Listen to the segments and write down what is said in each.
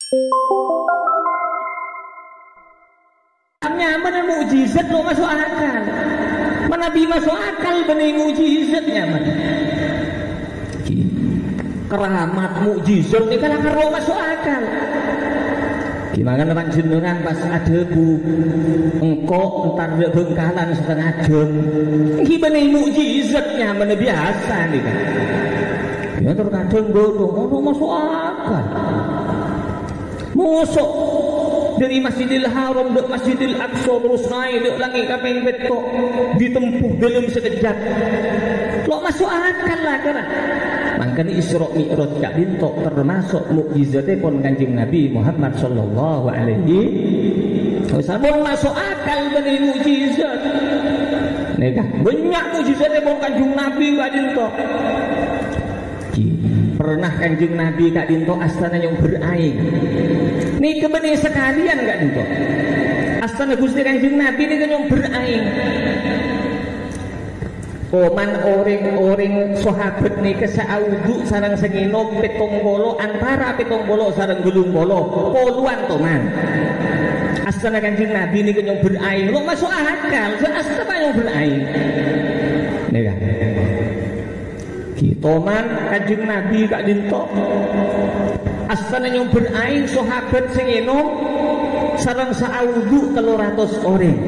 Nyaman mukjizat lo masuk akal. Nabi masuk akal benih mukjizatnya mana? Keramat mukjizat ini kan akan lo masuk akal. Gimana orang jenengan pas ada bu engkau entar bengkalan setengah jam. Gimana mukjizatnya mana biasa nih kan? Ya terkadang bodoh masuk akal. Masuk dari Masjidil Haram ke Masjidil Aqsa terus naik ke langit kaping petok ditempuh dalam sekejap. Lo masuk akal lah kan? Makanya Isra Mi'raj gak bintok termasuk mukjizatnya pun Kanjeng Nabi Muhammad sallallahu alaihi wasallam masuk akal dari mukjizat. Nih kan banyak mukjizatnya pun Kanjeng Nabi gak bintok. Pernah Kanjeng Nabi gak bintok astana yang beraing. Nih kebenih sekalian gak bintok. Astana Gusti Kanjeng Nabi ini kan yang beraing. Oman orang sahabat nih kesaudu sarang senginom petong bolo antara petong bolo sarang gulung bolo poluan toman. Astana Kanjeng Nabi ini kan yang beraing. Lo masuk akal. Astana yang beraing. Nih kan. Kita man Kanjeng Nabi gak dintok. Astana yang beraing sahabat senginom sarang saudu 300 orang.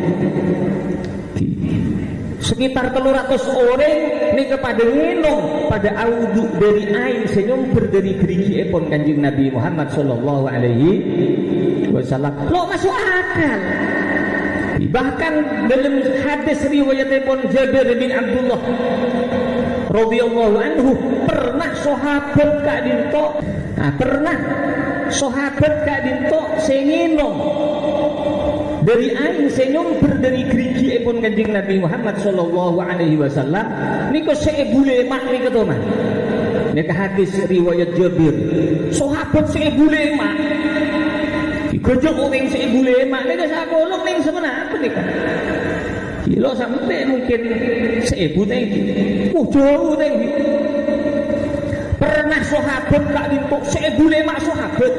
Sekitar 300 orang ini kepada nginum pada audu dari air senyum berdiri gerigi epon Kanjeng Nabi Muhammad sallallahu alaihi wasallam. Lo masuk akal. Bahkan dalam hadis riwayat epon Jabir bin Abdullah radhiyallahu anhu pernah sahabat Kak Dinto, pernah sahabat Kak Dinto senginum dari aing senyum berdiri gerigi epon Kanjeng Nabi Muhammad sallallahu alaihi wasallam niku seebule mak niku to man. Nek hadis riwayat Jabir, sahabat seebule mak. Digojok wong seebule mak niku sakolok ning semenapa niku. Kilo sampai mungkin seebu teh. Jauh teh. Pernah sahabat gak dintuk seebule mak sahabat.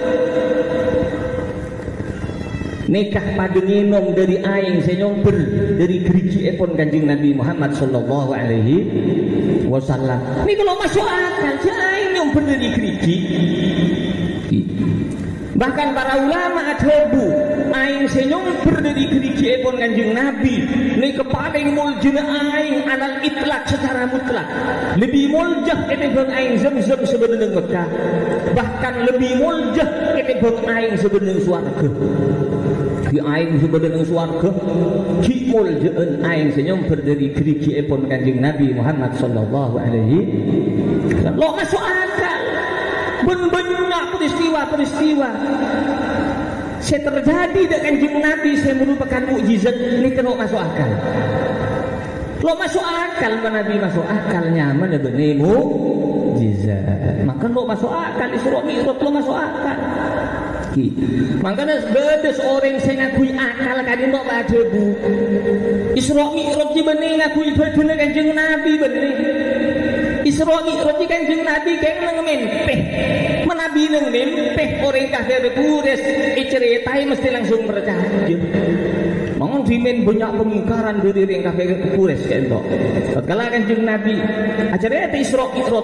Nikah pada nginom dari aing senyomber dari gerigi epon Kanjeng Nabi Muhammad sallallahu alaihi wasallam. Ini kalau masuk akal si aing nyomber dari gerigi. Bahkan para ulama adhabu aing senyomber dari gerigi epon Kanjeng Nabi. Ini kepaling muljina aing alal itlak secara mutlak. Lebih muljah ketimbang aing Zamzam sebenarnya Mekah. Bahkan lebih muljah ketimbang aing sebenarnya swarga. Di aing sebenarnya swarga ki muljaan aing senyum berdiri gerigi epon Kanjeng Nabi Muhammad sallallahu alaihi wasallam. Lo masuk akal. Banyak peristiwa saya terjadi dengan Kanjeng Nabi saya merupakan mukjizat ini kena masuk akal. Lo masuk akal Nabi masuk akal nyaman ya benih mukjizat. Maka lo masuk akal Isra Mi'raj lo masuk akal. Makanya bedes orang saya ngakui akal kan itu ada bu Isra Mi'raj benih ngakui bener Kanjeng Nabi benih Isra Mi'raj Kanjeng Nabi kayak ngempeh menabi ngempeh orang kafir kures ceritai mesti langsung percaya. Mangon dimen banyak pemungkaran dari orang kafir kures kayak itu. Kalau Kanjeng Nabi acaranya Isra Mi'raj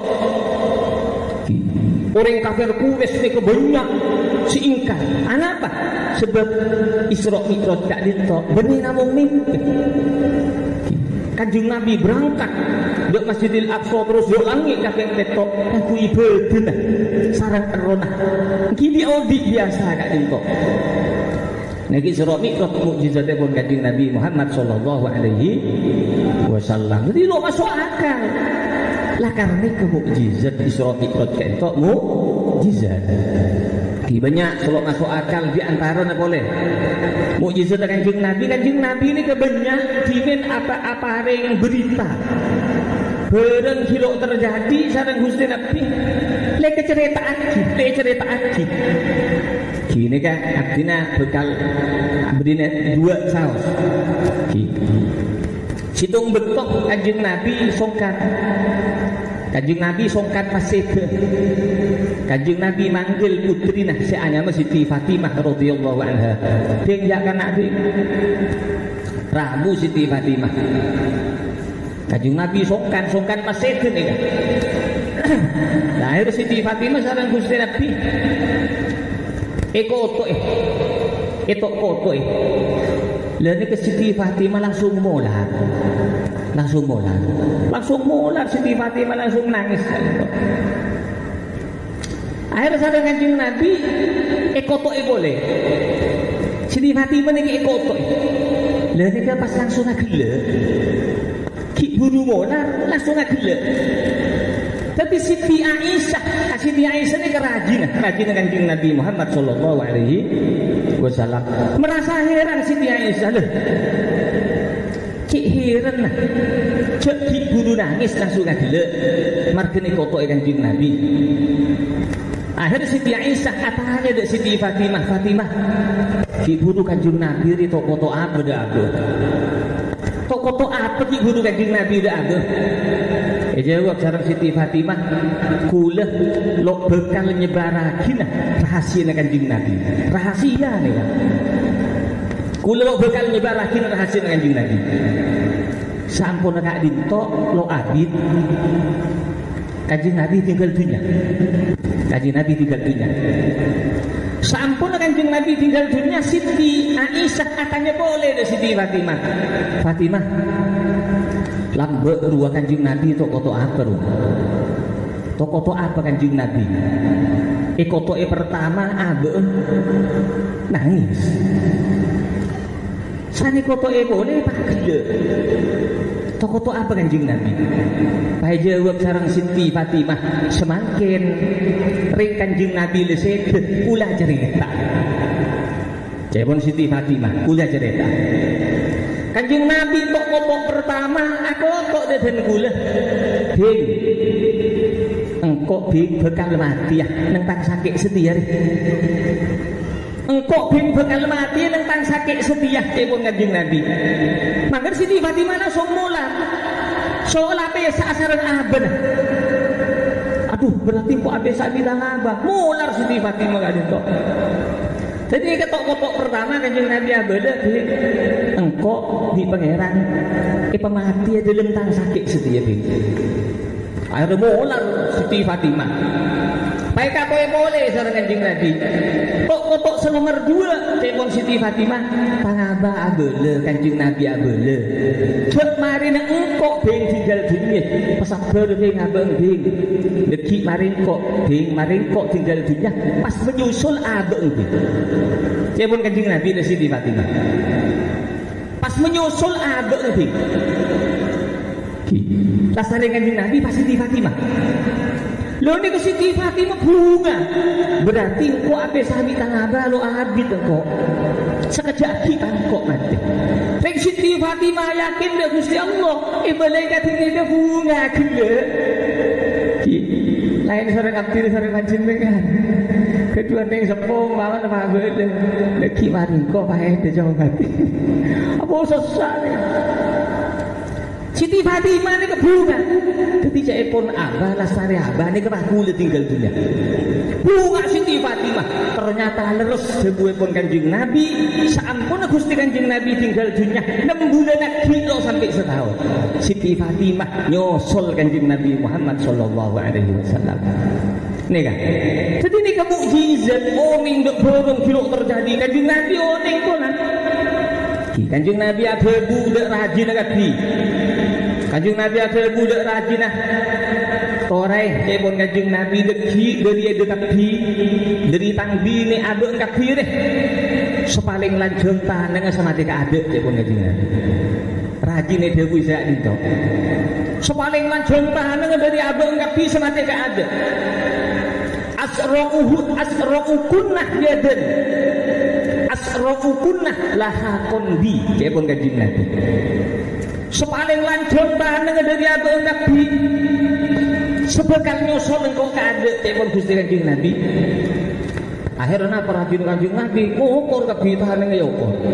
orang kafir kures ini kebanyak siingkar. Apa? Sebab Isra Mi'raj gak ditok benih namung mimpi. Kanjeng Nabi berangkat ke Masjidil Aqsa terus yo langit kakek tetok aku ibadah sarang erona. Kini audi biasa gak ditok. Niki Isra Mi'raj mukjizatnya pun Kanjeng Nabi Muhammad sallallahu alaihi wasallam. Jadi lo masuk akal. Lah karena kemukjizat Isra Mi'raj ketok mukjizat. Banyak kalau masuk akal di antara boleh. Mukjizat Kanjeng Nabi ini kebanyak dimen apa-apa yang berita. Barang kilo terjadi sareng Gusti Nabi. Lek cerita aji. Gini kan artinya bekal berinya 2 saus. Situng betok Kanjeng Nabi songkat. Kanjeng Nabi songkan masjid. Kanjeng Nabi manggil putri nah seanyama Siti Fatimah radhiyallahu anha. Ding ya kana ding. Rabu Siti Fatimah. Kanjeng Nabi songkan masjid nih kan. Lahir Siti Fatimah sareng Gusti Nabi. Koto Lalu ke Siti Fatimah langsung molar Siti Fatimah langsung nangis. Akhirnya sadar Kanjeng Nabi koto boleh. Siti Fatimah ini koto. Lalu dia pas langsung agile. Ki buru molar langsung agile. Tapi Siti Aisyah ini kerajin Kanjeng Nabi Muhammad sallallahu alaihi wasallam. Merasa heran Siti Aisyah loh. Cik heran lah. Cek ki guru nangis langsung agile. Margene kotoke Kanjeng Nabi. Akhirnya Siti Aisyah katanya dek Siti Fatimah, ki guru Kanjeng Nabi ri koto apa dah aku? Koto apa ki guru Kanjeng Nabi dah aku? Jawab sareng Siti Fatimah, kula lo bekal nyebarakin rahasia Kanjeng Nabi. Rahasia nih kan. Kula lo bekal nyebarakin rahasia Kanjeng Nabi. Sampun kak dinto lo abid. Kanjeng Nabi tinggal dunia. Sampun Kanjeng Nabi tinggal dunia. Siti Aisyah katanya boleh deh Siti Fatimah. Lambe ruang Kanjeng Nabi itu koto apa Kanjeng Nabi? Koto pertama abe nangis. Sani koto boleh pak gede. Koto apa Kanjeng Nabi? Pak jawab sareng Siti Fatimah semakin ring Kanjeng Nabi lesed kula cerita. Jawab Siti Fatimah kula cerita. Kanjeng Nabi tok kopo pertama aku kok deden kula. Ding. Engkok bing bekal mati ya nang tang sakit setia. Engkok bing bekal mati nang tang sakit setia dipun Kanjeng Nabi. Mangger Siti Fatimah langsung mulang. Soal apa sareng aben. Aduh berarti kok abe sak bilang abah. Mular Siti Fatimah gak ditok. Jadi ketok-ketok pertama Kanjeng Nabi abada engkau di pangeran pemati dalam tang sakit setia bing. Akhirnya molar Siti Fatimah. Baik apa yang boleh sareng Kanjeng Nabi. Tok-tok senomor 2 telepon Siti Fatimah pangaba abele Kanjeng Nabi abele. Cek mari nek engkau bing tinggal dunia pesabar bing abeng bing. Deki mari engkau bing mari engkau tinggal dunia pas menyusul abeng bing. Telepon Kanjeng Nabi dan Siti Fatimah. Pas menyusul abeng bing. Lasare Kanjeng Nabi pas Siti Fatimah. Lo ini ke Siti Fatimah bunga. Berarti engkau abe sahabi tangaba lo abid engkau. Sekejap kita engkau mati. Ring Siti Fatimah yakin deh Gusti Allah. Malaikat ini dia bunga gila. Lain sareng abdi sareng panjenengan. Kedua ning sepung lawan apa beda. Leki mari engkau pae de jauh mati. Apa sesak nih. Siti Fatimah ini kebunga. Ketika pun abah lasari abah ini keraku tinggal dunia. Bunga Siti Fatimah. Ternyata leres sebuah pun Kanjeng Nabi. Sampun Gusti Kanjeng Nabi tinggal dunia 6 bulan kilo sampai setahun. Siti Fatimah nyusul Kanjeng Nabi Muhammad sallallahu alaihi wasallam. Nih kan. Jadi ini mukjizat oming dek borong kilo terjadi Kanjeng Nabi oning konan. Kanjeng Nabi ada budak rajin kapi. Kanjeng Nabi ada budak rajin nah. Torai telepon Kanjeng Nabi deki dari ada kapi. Dari tangbi ni ada kapi deh. Sepaling lanjut tanang sama dia ada telepon Kanjeng Nabi. Rajin ni dia bisa itu. Sepaling lanjut tanang dari ada kapi sama dia ada. Asra'ukunnah yadan. Asra'ukunnah laha konbi. Telepon Kanjeng Nabi. Sepaling lanjut tanang dari abang Nabi. Sebekal nyusul engkau kada telepon Gusti Kanjeng Nabi. Akhirnya perhatian Kanjeng Nabi ukur kebitahan yang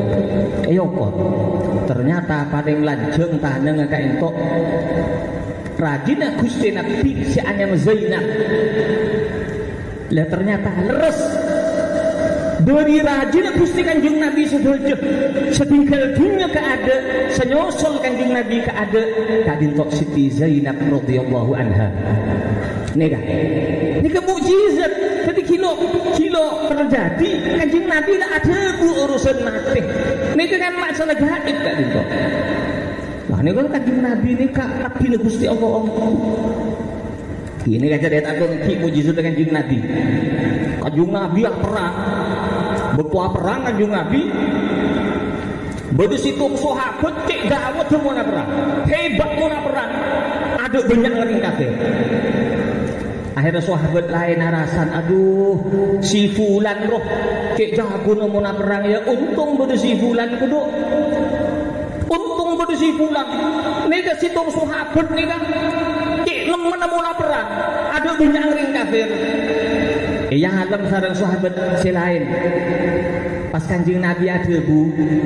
yoko. Ternyata paling lanjut tanang kayak entok rajina Gusti Nabi si anyam Zainab. Lah ternyata leres dari rajin Gusti Kanjeng Nabi sedaya setinggal dunia keada senyosol Kanjeng Nabi keada kadintok Siti Zainab radhiyallahu anha. Nika mukjizat. Jadi kilo terjadi Kanjeng Nabi lah ada urusan mati. Nika kan masalah gaib kadintok. Wah nika Kanjeng Nabi nika Nabi Gusti Allah. Ini kaca lihat aku mukjizat Kanjeng Nabi. Kanjeng Nabi perang. Betua perang Kanjeng Nabi badu situ sahabat cek gawat mau perang hebat mau perang ada banyak lagi kafir. Akhirnya sahabat lain arasan aduh si fulan roh cek jago mau perang ya untung badu si fulan kudu untung badu si fulan nika situ sahabat nika cek nemen mau perang ada banyak lagi kafir. Yang alam sarang sahabat si lain pas Kanjeng Nabi ada bu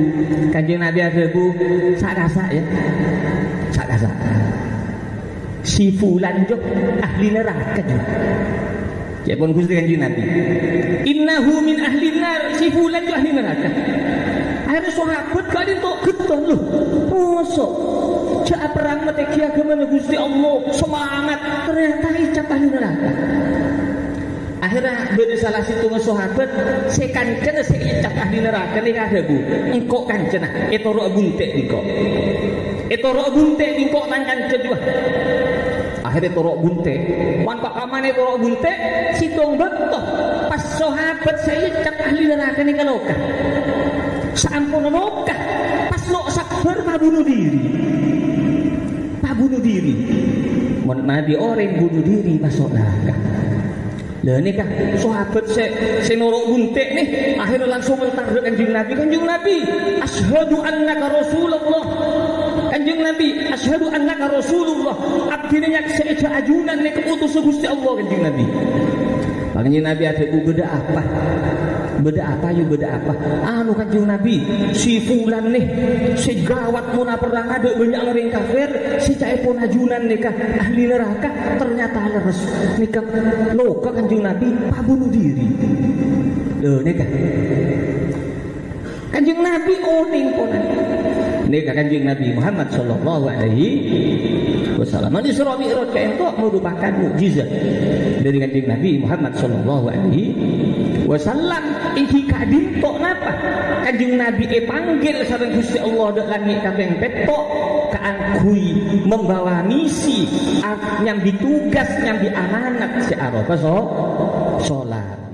sak ya sak si fulan jo ahli neraka jo ya pun Gusti Kanjeng Nabi innahu min ahli nar si fulan jo ahli neraka. Akhirnya sahabat kali itu getah loh mosok cak perang mati kia kemana Gusti Allah semangat ternyata icap ahli neraka. Akhirnya beda salah situ sahabat saya kancana saya icap ahli neraka ni ada bu engkau kancana itu roh buntek engkau nang kancana juga. Akhirnya itu roh buntek wan pak aman itu roh buntek situng betul pas sahabat saya icap ahli neraka ni kalau kan sampun nokah pas lo sabar pak bunuh diri mana di orang bunuh diri masuk neraka. Lah ini kan sahabat saya norok buntek nih akhirnya langsung mentaruk Kanjeng Nabi asyhadu annaka rasulullah Kanjeng Nabi asyhadu annaka rasulullah abdina yak seja ajunan nih keutus Gusti Allah Kanjeng Nabi. Kanjeng Nabi ada beda apa anu Kanjeng Nabi si fulan nih si gawat mau perang ada banyak orang kafir si cai pun ajunan nikah ahli neraka ternyata leres nikah loka Kanjeng Nabi bunuh diri. Loh nikah Kanjeng Nabi oning ponan nikah Kanjeng Nabi Muhammad sallallahu alaihi wasallam di Isra Mi'raj itu merupakan mukjizat dari Kanjeng Nabi Muhammad sallallahu alaihi wasallam. Iki kadin tok napa Kanjeng Nabi panggil sareng Gusti Allah dak langit kaping petok kaangkui membawa misi nyambi tugas nyambi amanat si Arafah salat.